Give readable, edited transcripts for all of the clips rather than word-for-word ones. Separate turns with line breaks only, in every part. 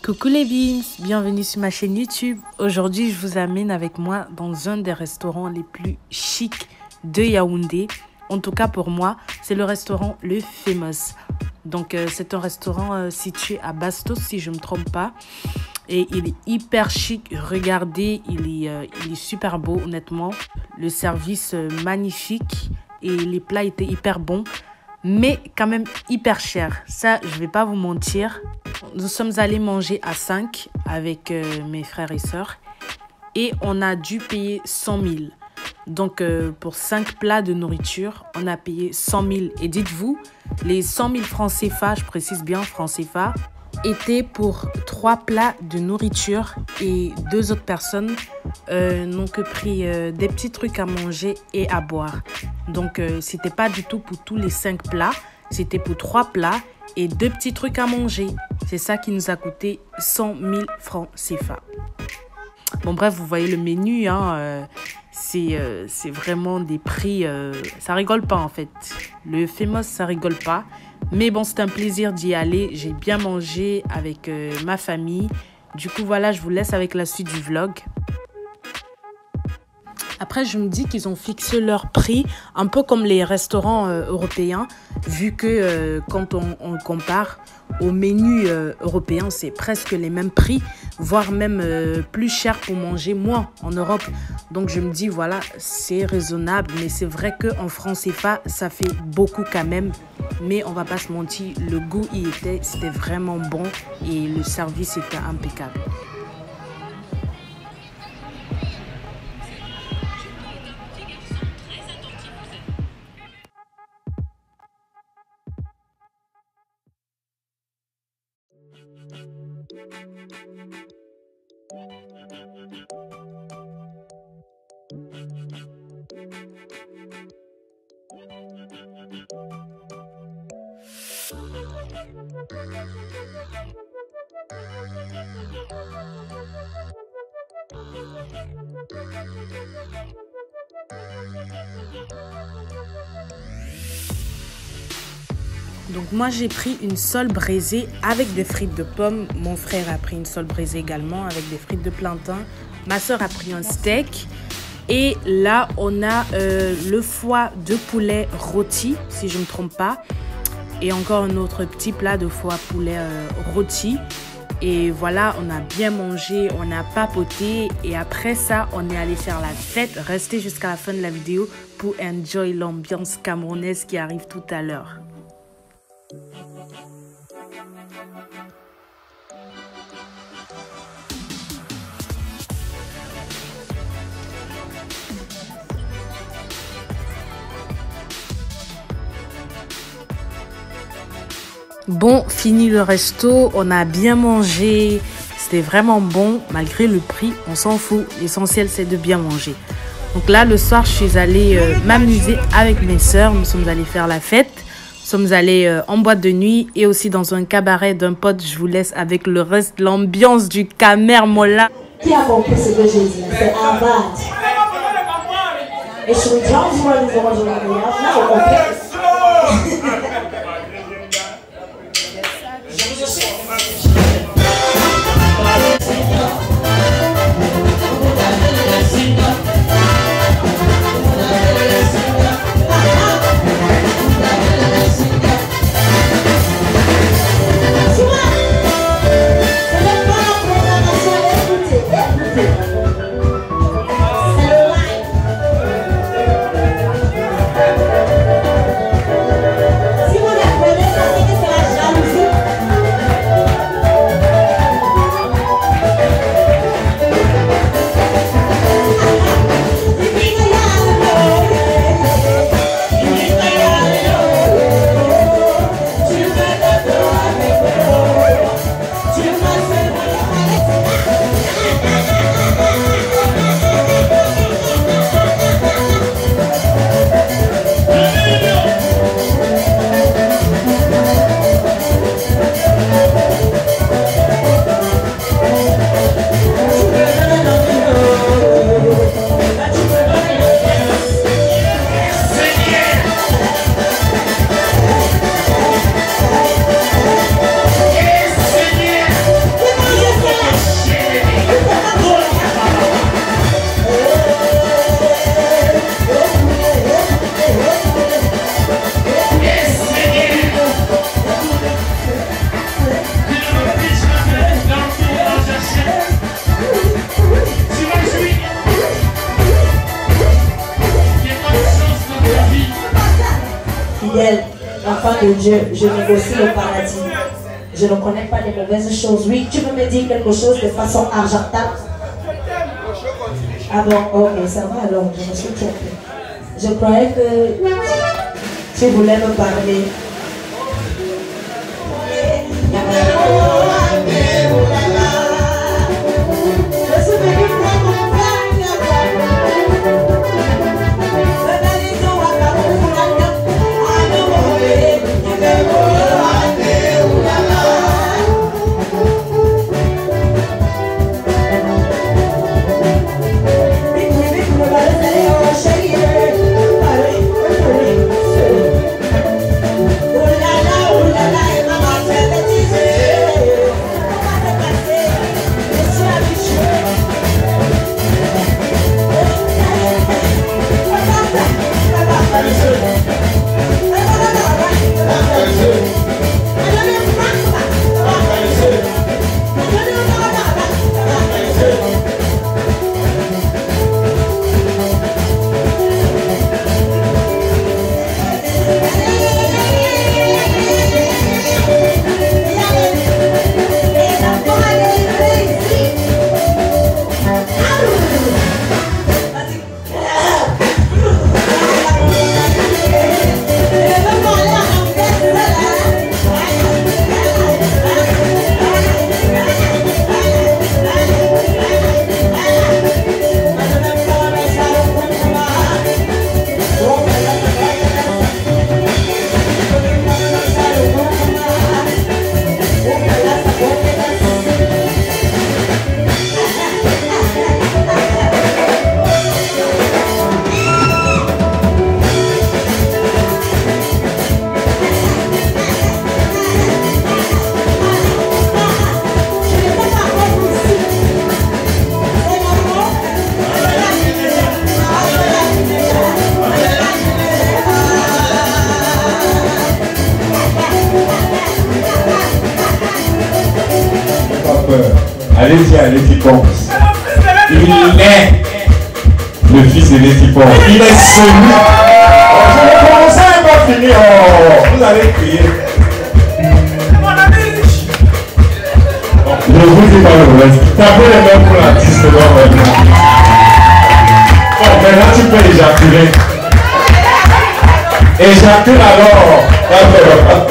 Coucou les beans, bienvenue sur ma chaîne YouTube. Aujourd'hui, je vous amène avec moi dans un des restaurants les plus chics de Yaoundé. En tout cas pour moi, c'est le restaurant Le Famous. Donc c'est un restaurant situé à Bastos si je ne me trompe pas. Et il est hyper chic, regardez, il est super beau honnêtement. Le service magnifique et les plats étaient hyper bons. Mais quand même hyper cher. Ça, je vais pas vous mentir. Nous sommes allés manger à 5 avec mes frères et sœurs. Et on a dû payer 100 000. Donc, pour 5 plats de nourriture, on a payé 100 000. Et dites-vous, les 100 000 francs CFA, je précise bien francs CFA, étaient pour 3 plats de nourriture. Et 2 autres personnes n'ont que pris des petits trucs à manger et à boire. Donc, c'était pas du tout pour tous les 5 plats. C'était pour 3 plats et 2 petits trucs à manger. C'est ça qui nous a coûté 100 000 francs CFA. Bon, bref, vous voyez le menu, hein, c'est vraiment des prix... ça rigole pas, en fait. Le Famous, ça rigole pas. Mais bon, c'est un plaisir d'y aller. J'ai bien mangé avec ma famille. Du coup, voilà, je vous laisse avec la suite du vlog. Après, je me dis qu'ils ont fixé leur prix un peu comme les restaurants européens, vu que quand on compare au menu européen, c'est presque les mêmes prix, voire même plus cher pour manger moins en Europe. Donc, je me dis, voilà, c'est raisonnable, mais c'est vrai qu'en francs CFA, ça fait beaucoup quand même. Mais on va pas se mentir, le goût c'était vraiment bon et le service était impeccable. Donc moi j'ai pris une sole braisée avec des frites de pommes. Mon frère a pris une sole braisée également avec des frites de plantain. Ma soeur a pris un steak. Et là on a le foie de poulet rôti, si je ne me trompe pas. Et encore un autre petit plat de foie poulet rôti. Et voilà, on a bien mangé, on a papoté. Et après ça, on est allé faire la fête. Restez jusqu'à la fin de la vidéo pour enjoy l'ambiance camerounaise qui arrive tout à l'heure. Bon, fini le resto, on a bien mangé, c'était vraiment bon, malgré le prix, on s'en fout, l'essentiel c'est de bien manger. Donc là, le soir, je suis allée m'amuser avec mes sœurs, nous sommes allés faire la fête, nous sommes allés en boîte de nuit et aussi dans un cabaret d'un pote. Je vous laisse avec le reste, l'ambiance du Camer Mola.
Qui a compris ce que j'ai dit? C'est Avad. Et je suis déjà en joie des oranges de la meilleure, là, on comprend. enfant de Dieu, je négocie le paradis. Je ne connais pas les mauvaises choses. Oui, tu peux me dire quelque chose de façon argentable? Ah bon, ok, ça va alors, je me suis trompée. Je croyais que tu voulais me parler.
Allez-y, allez-y, pense. Il est le fils de l'Étipon. Il est celui. Je vais commencer à pas finir. Vous allez crier. Je vous dis pas le reste. Tapez les mains pour l'artiste. Bon, maintenant tu peux éjaculer. Éjacule alors.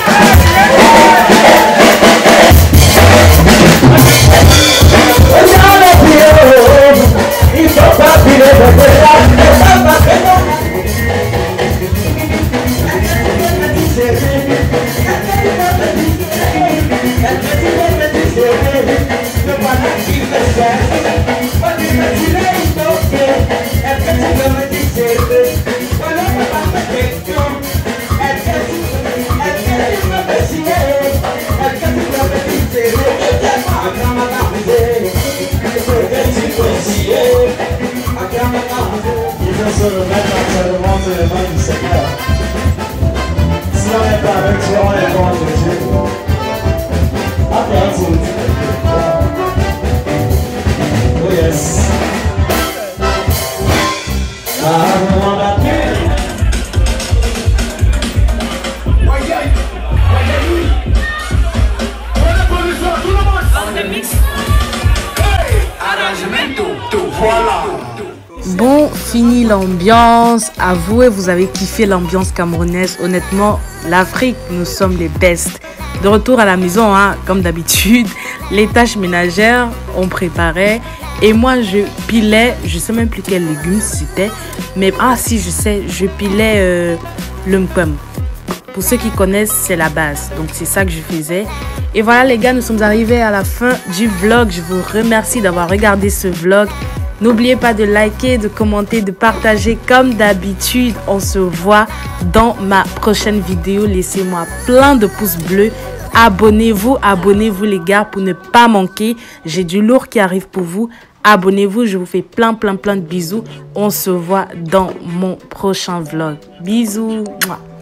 Il faut se remettre entièrement dans les mains du Seigneur. Si on n'est pas avec Dieu, on est contre Dieu. Après, on dit. Oh yes.
Bon, fini l'ambiance. Avouez, vous avez kiffé l'ambiance camerounaise. Honnêtement, l'Afrique, nous sommes les best. De retour à la maison, hein, comme d'habitude, les tâches ménagères, on préparait. Et moi, je pilais, je sais même plus quel légume c'était. Mais, ah si, je sais, je pilais le mkwem. Pour ceux qui connaissent, c'est la base. Donc, c'est ça que je faisais. Et voilà, les gars, nous sommes arrivés à la fin du vlog. Je vous remercie d'avoir regardé ce vlog. N'oubliez pas de liker, de commenter, de partager comme d'habitude. On se voit dans ma prochaine vidéo. Laissez-moi plein de pouces bleus. Abonnez-vous les gars pour ne pas manquer. J'ai du lourd qui arrive pour vous. Abonnez-vous, je vous fais plein de bisous. On se voit dans mon prochain vlog. Bisous. Mouah.